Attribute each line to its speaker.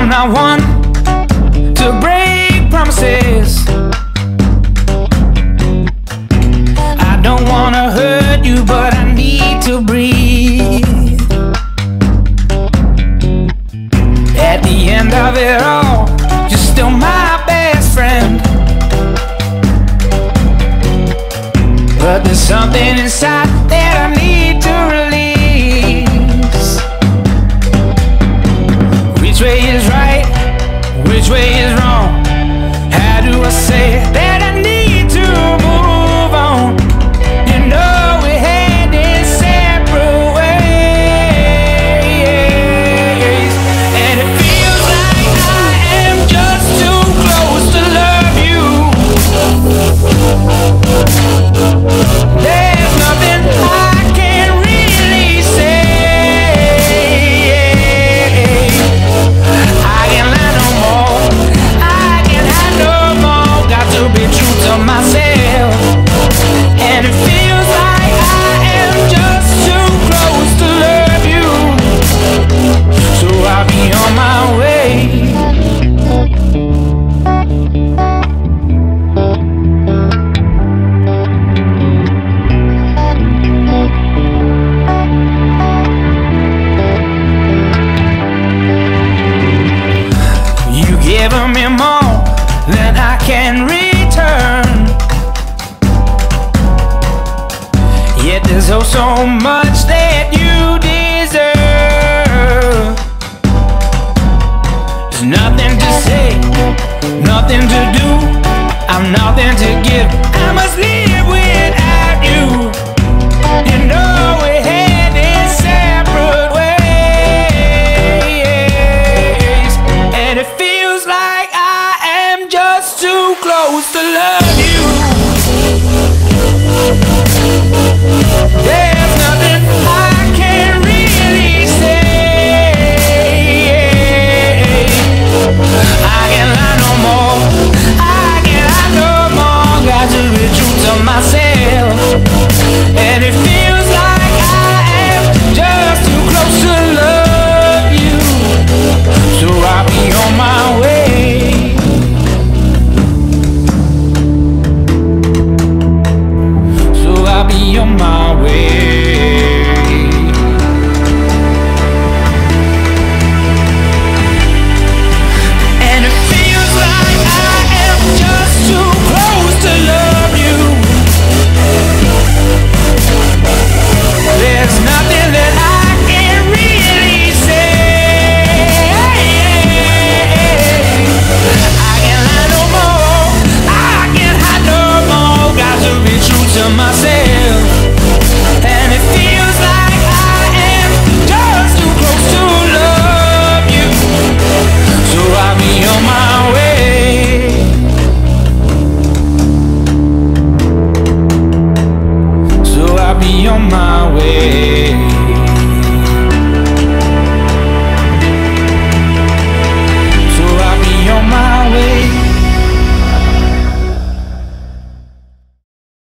Speaker 1: not one to break promises. I don't wanna hurt you, but I need to breathe. At the end of it all, you're still my best friend. But there's something inside that I need to release. Which way is right? Which way is wrong? How do I say that I need to move on? You know we had this separate ways, and it feels like I am just too close to love you. There's nothing I can really say. I can't lie no more. I can't hide no more. Got to be true to myself. And it feels like I am just too close to love you. So I'll be on my way. Giving me more than I can return. Yet there's oh so much that you deserve. There's nothing to say, nothing to do. I'm nothing to give. I must leave.